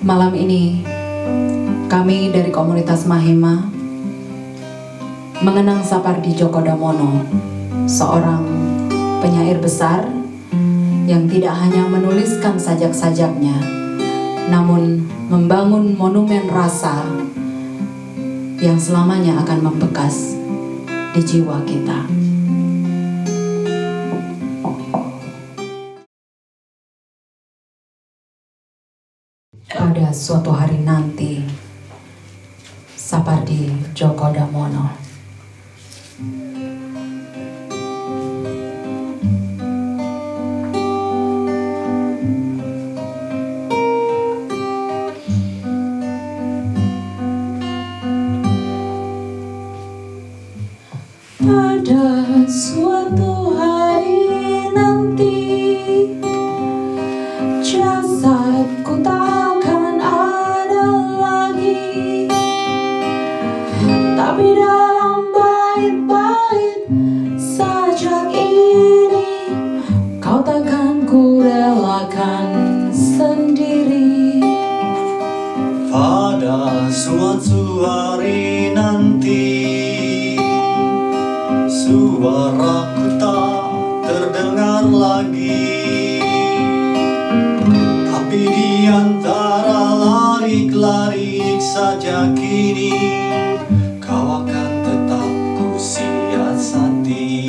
Malam ini kami dari komunitas Mahema mengenang Sapardi Djoko Damono, seorang penyair besar yang tidak hanya menuliskan sajak-sajaknya, namun membangun monumen rasa yang selamanya akan membekas di jiwa kita. Pada suatu hari nanti, Sapardi Djoko Damono. Pada suatu hari nanti, jasadku takkan ada lagi, tapi dalam bait-bait sajak ini kau takkan ku relakan sendiri. Pada suatu hari nanti, suaraku tak terdengar lagi, tapi di antara larik-larik saja kini kau akan tetap ku siasati.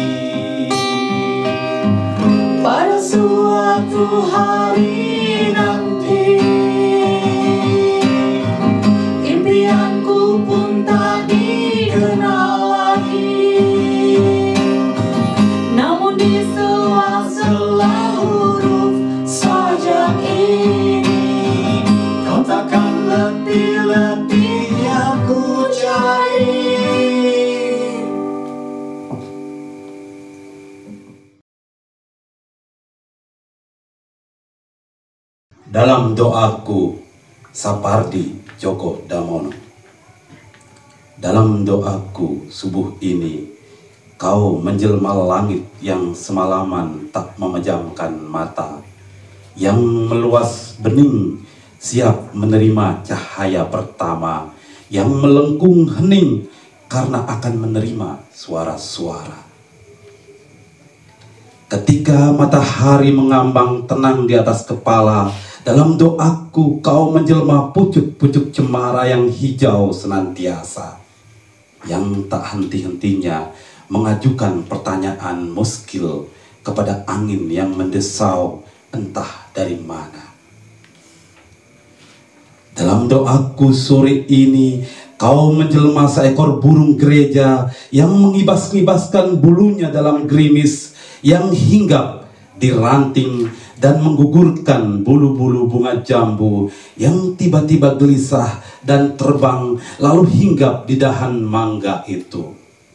Pada suatu hari nanti, impianku pun tak dikenal lagi, Namun di sela-sela huruf sajak ini kau takkan letih-letihnya ku cari. Dalam doaku, Sapardi Djoko Damono. Dalam doaku subuh ini, kau menjelma langit yang semalaman tak memejamkan mata, yang meluas bening siap menerima cahaya pertama, yang melengkung hening karena akan menerima suara-suara. Ketika matahari mengambang tenang di atas kepala, dalam doaku kau menjelma pucuk-pucuk cemara yang hijau senantiasa, yang tak henti-hentinya mengajukan pertanyaan muskil kepada angin yang mendesau entah dari mana. Dalam doaku sore ini, kau menjelma seekor burung gereja yang mengibas-ngibaskan bulunya dalam gerimis, yang hinggap di ranting dan menggugurkan bulu-bulu bunga jambu, yang tiba-tiba gelisah dan terbang lalu hinggap di dahan mangga itu.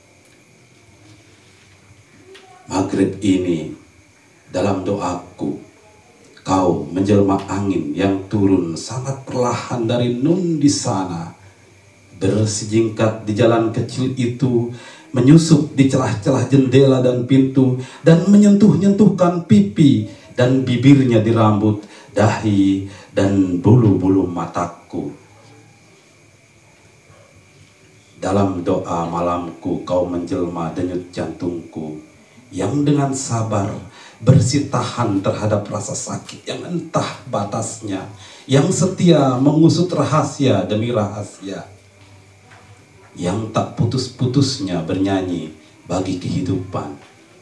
Maghrib ini, dalam doaku, kau menjelma angin yang turun sangat perlahan dari nun di sana, bersijingkat di jalan kecil itu, menyusup di celah-celah jendela dan pintu, dan menyentuh-nyentuhkan pipi dan bibirnya di rambut, dahi, dan bulu-bulu mataku. Dalam doa malamku kau menjelma denyut jantungku, yang dengan sabar bersitahan terhadap rasa sakit yang entah batasnya, yang setia mengusut rahasia demi rahasia, yang tak putus-putusnya bernyanyi bagi kehidupan.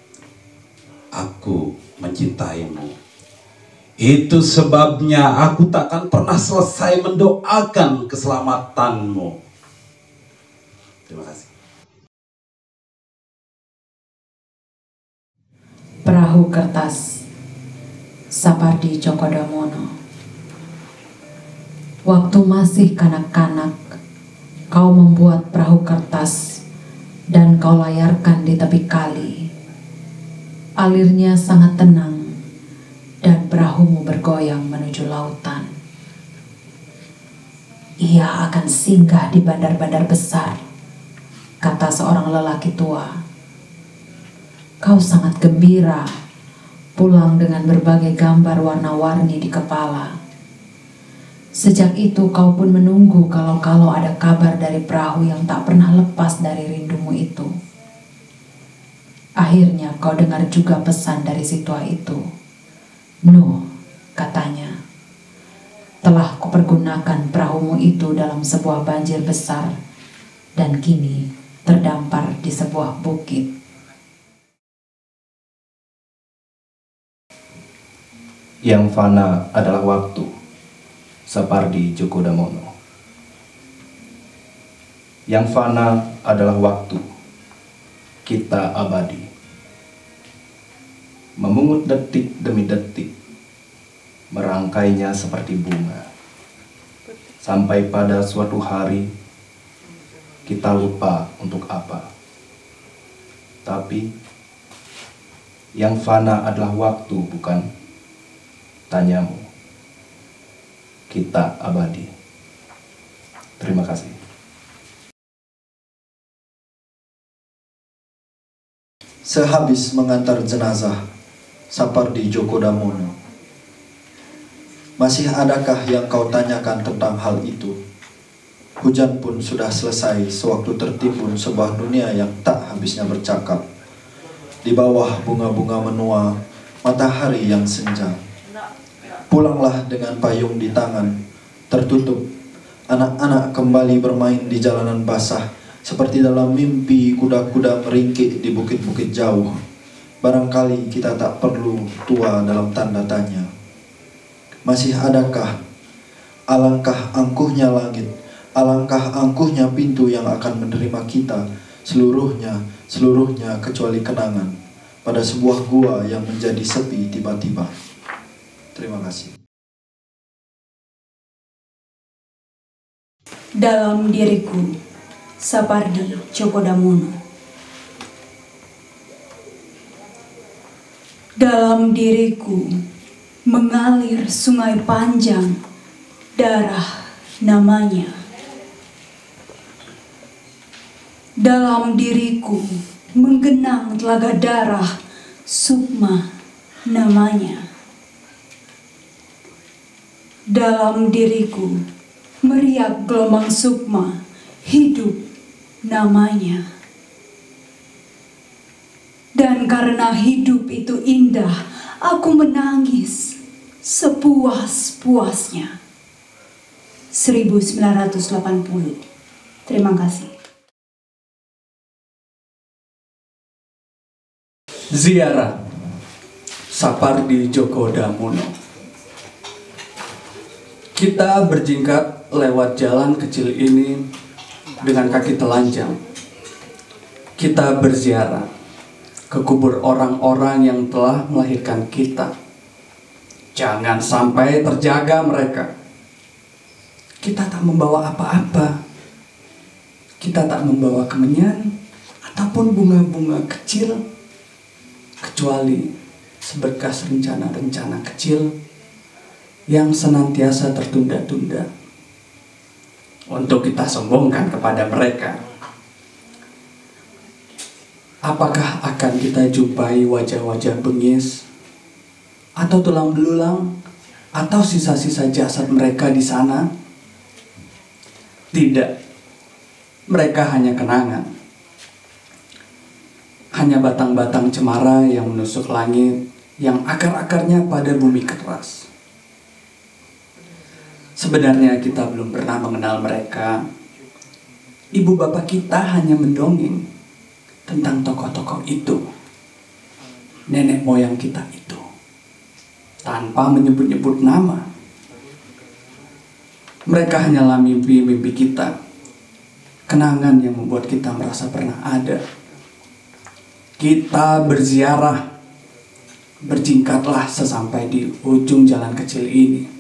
Aku mencintaimu. Itu sebabnya aku takkan pernah selesai mendoakan keselamatanmu. Terima kasih. Perahu Kertas, Sapardi Djoko Damono. Waktu masih kanak-kanak, kau membuat perahu kertas dan kau layarkan di tepi kali. Alirnya sangat tenang dan perahumu bergoyang menuju lautan. Ia akan singgah di bandar-bandar besar, kata seorang lelaki tua. Kau sangat gembira pulang dengan berbagai gambar warna-warni di kepala. Sejak itu kau pun menunggu kalau-kalau ada kabar dari perahu yang tak pernah lepas dari rindumu itu. Akhirnya kau dengar juga pesan dari si tua itu. Nuh, katanya, telah kupergunakan perahumu itu dalam sebuah banjir besar dan kini terdampar di sebuah bukit. Yang fana adalah waktu. Sapardi Djoko Damono. Yang fana adalah waktu, kita abadi. Memungut detik demi detik, merangkainya seperti bunga. Sampai pada suatu hari, kita lupa untuk apa. Tapi, yang fana adalah waktu, bukan? Tanyamu. Kita abadi. Terima kasih. Sehabis mengantar jenazah Sapardi Djoko Damono, masih adakah yang kau tanyakan tentang hal itu? Hujan pun sudah selesai sewaktu tertimbun sebuah dunia yang tak habisnya bercakap. Di bawah bunga-bunga menua, matahari yang senja. Pulanglah dengan payung di tangan, tertutup. Anak-anak kembali bermain di jalanan basah, seperti dalam mimpi kuda-kuda meringkik di bukit-bukit jauh. Barangkali kita tak perlu tua dalam tanda tanya. Masih adakah? Alangkah angkuhnya langit, alangkah angkuhnya pintu yang akan menerima kita, seluruhnya kecuali kenangan, pada sebuah gua yang menjadi sepi tiba-tiba. Terima kasih. Dalam diriku, Sapardi Djoko Damono. Dalam diriku mengalir sungai panjang, darah namanya. Dalam diriku menggenang telaga darah, sukma namanya. Dalam diriku meriak gelombang sukma, hidup namanya. Dan karena hidup itu indah, aku menangis sepuas-puasnya. 1980. Terima kasih. Ziarah Sapardi Djoko Damono. Kita berjingkat lewat jalan kecil ini dengan kaki telanjang. Kita berziarah ke kubur orang-orang yang telah melahirkan kita. Jangan sampai terjaga mereka. Kita tak membawa apa-apa. Kita tak membawa kemenyan ataupun bunga-bunga kecil, kecuali seberkas rencana-rencana kecil yang senantiasa tertunda-tunda untuk kita sombongkan kepada mereka. Apakah akan kita jumpai wajah-wajah bengis atau tulang belulang atau sisa-sisa jasad mereka di sana? Tidak. Mereka hanya kenangan. Hanya batang-batang cemara yang menusuk langit, yang akar-akarnya pada bumi keras. Sebenarnya kita belum pernah mengenal mereka. Ibu bapak kita hanya mendongeng tentang tokoh-tokoh itu, nenek moyang kita itu, tanpa menyebut-nyebut nama. Mereka hanyalah mimpi-mimpi kita, kenangan yang membuat kita merasa pernah ada. Kita berziarah, berjingkatlah sesampai di ujung jalan kecil ini.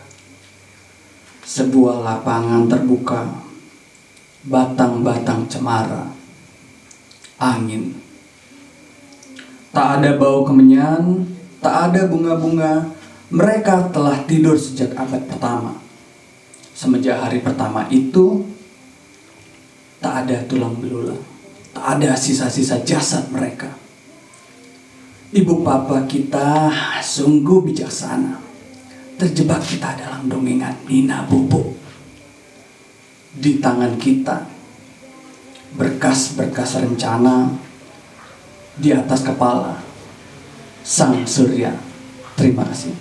Sebuah lapangan terbuka, batang-batang cemara, angin. Tak ada bau kemenyan, tak ada bunga-bunga. Mereka telah tidur sejak abad pertama. Semenjak hari pertama itu, tak ada tulang belulang, tak ada sisa-sisa jasad mereka. Ibu papa kita sungguh bijaksana. terjebak kita dalam dongengan Nina Bobo. Di tangan kita berkas-berkas rencana, di atas kepala sang surya. Terima kasih.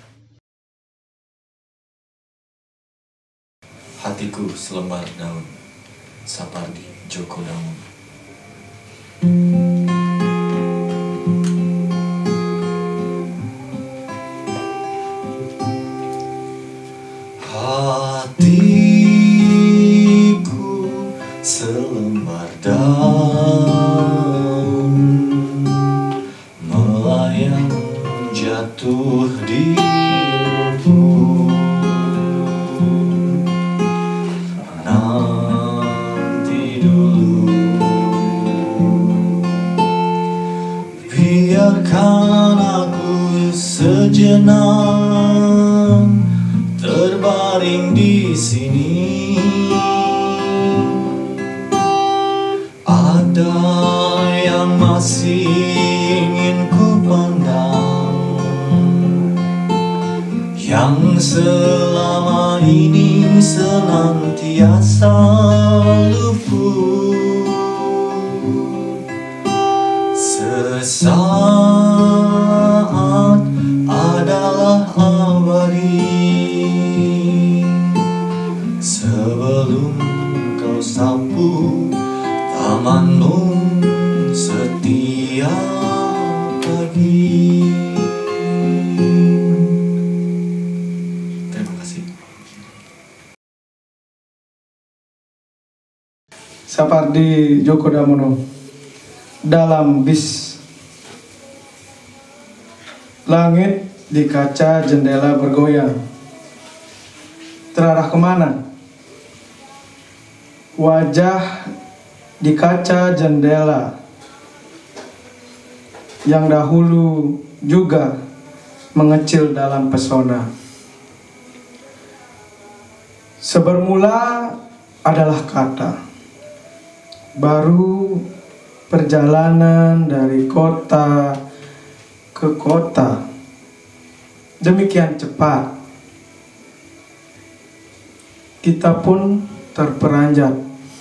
Hatiku selembar daun, Sapardi Djoko Damono. Hatiku selembar daun melayang jatuh di lubuk. Nanti dulu, biarkan aku sejenak terbaring di sini. Ada yang masih ingin ku pandang, yang selama ini senantiasa luput. Sesaat adalah abadi, sebelum kau sapu tamanmu setiap pagi. Terima kasih. Sapardi Djoko Damono. Dalam bis. Langit di kaca jendela bergoyang. Terarah kemana? Wajah di kaca jendela yang dahulu juga mengecil dalam pesona. Sebermula adalah kata, baru perjalanan dari kota ke kota demikian cepat, kita pun terperanjat.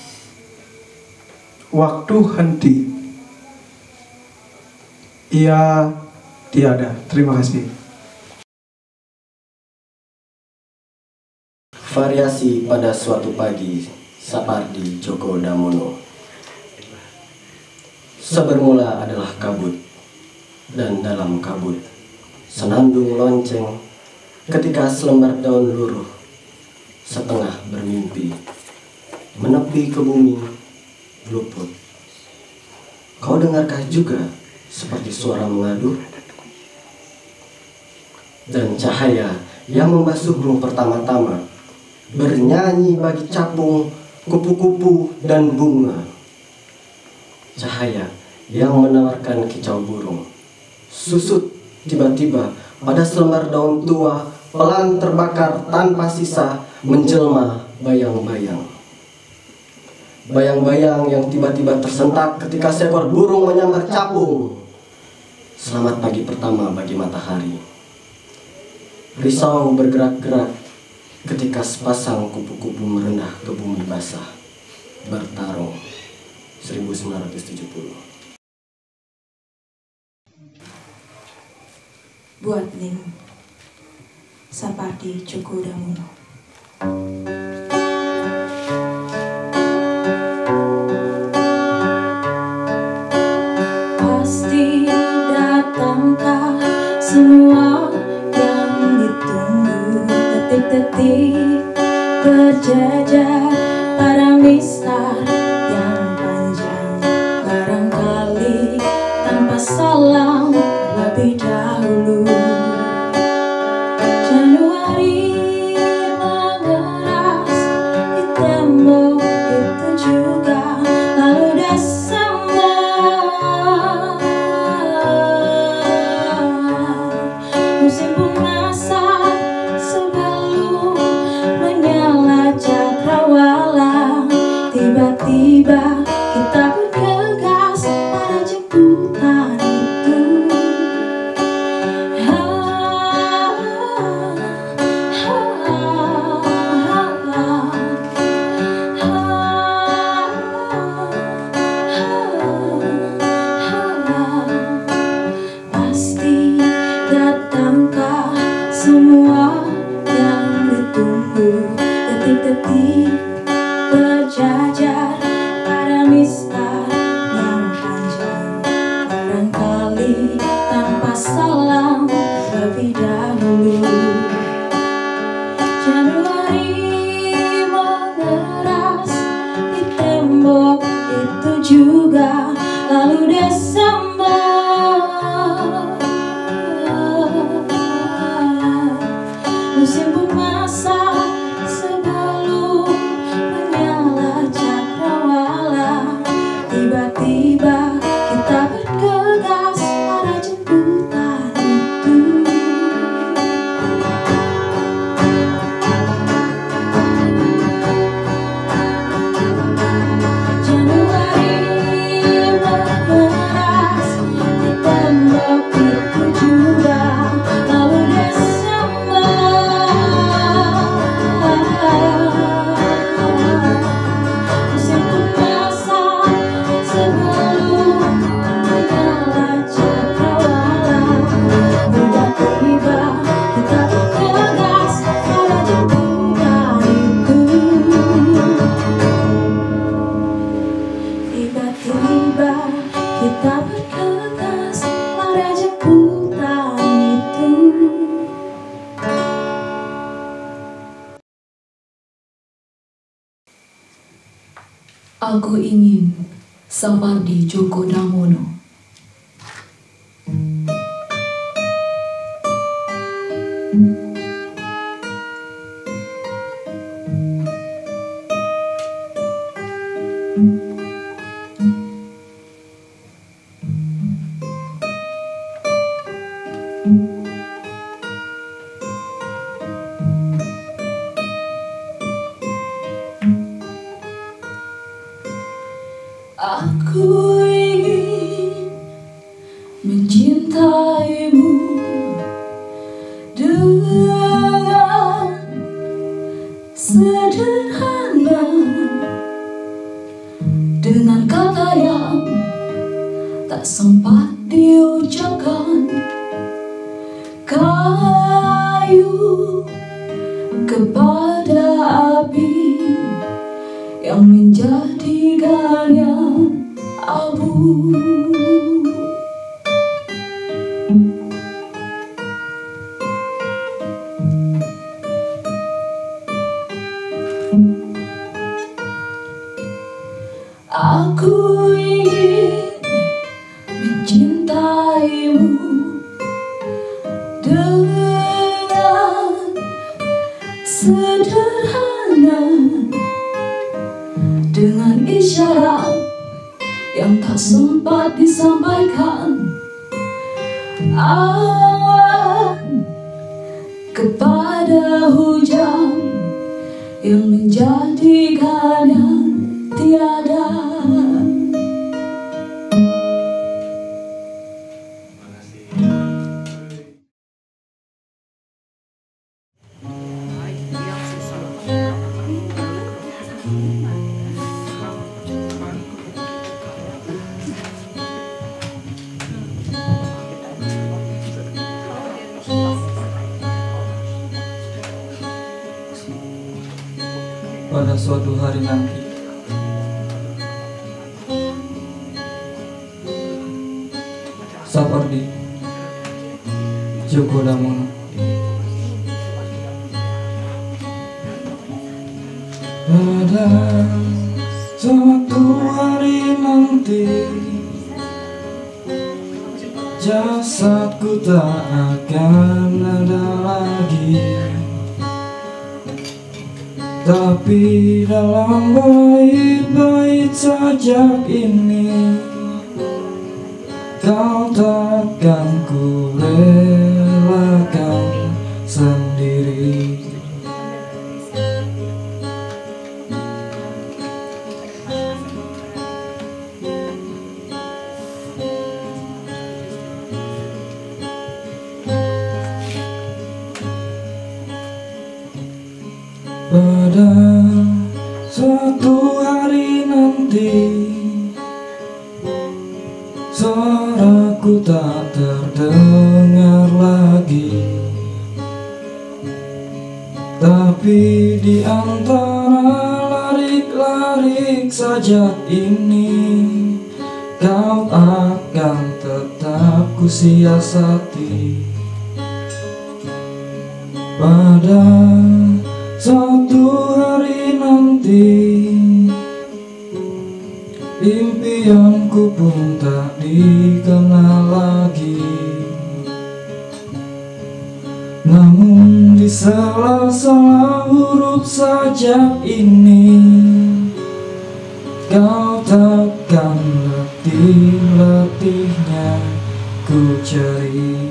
Waktu henti, ia tiada. Terima kasih. Variasi pada suatu pagi, Sapardi Djoko Damono. Sebermula adalah kabut, dan dalam kabut senandung lonceng ketika selembar daun luruh setengah bermimpi menepi ke bumi luput. Kau dengarkah juga seperti suara mengadu? Dan cahaya yang membasuhmu pertama-tama bernyanyi bagi capung, kupu-kupu, dan bunga. Cahaya yang menawarkan kicau burung susut tiba-tiba pada selembar daun tua, pelan terbakar tanpa sisa, menjelma bayang-bayang. Bayang-bayang yang tiba-tiba tersentak ketika seekor burung menyambar capung. Selamat pagi pertama bagi matahari. Risau bergerak-gerak ketika sepasang kupu-kupu merendah ke bumi basah. Bertarung. 1970. Buat Ning, Sapardi Djoko Damono. Pasti datangkah semua yang ditunggu, detik-detik berjajar pada mistar yang panjang, barangkali tanpa salam lebih dahulu. Januari semua yang ditunggu. Detik-detik berjajar pada mistar yang panjang. Barangkali tanpa salam lebih dahulu. Januari mengeras di tembok itu juga. Lalu Desember, musim pun masak sebelum menyala cakrawala. Tiba-tiba kita bergegas pada jemputan itu. Aku ingin Sapardi Djoko Damono. Aku ingin mencintaimu dengan sederhana, dengan kata yang tak sempat diucapkan. Kayu kepada api yang menjadikannya abu. Aku ingin mencintaimu dengan sederhana, dengan isyarat yang tak sempat disampaikan. Awan kepada hujan yang menjadikannya tiada. Pada suatu hari nanti, Sapardi Djoko Damono. Pada suatu hari nanti, jasadku tak akan ada lagi. Tapi dalam bait-bait sajak ini, kau takkan ku relakan sendiri. Pada suatu hari nanti, suaraku tak terdengar lagi. Tapi di antara larik-larik sajak ini, kau akan tetap kusiasati. Pada suatu hari nanti, impianku pun tak dikenal lagi. Namun di sela-sela huruf sajak ini, kau takkan letih-letihnya ku cari.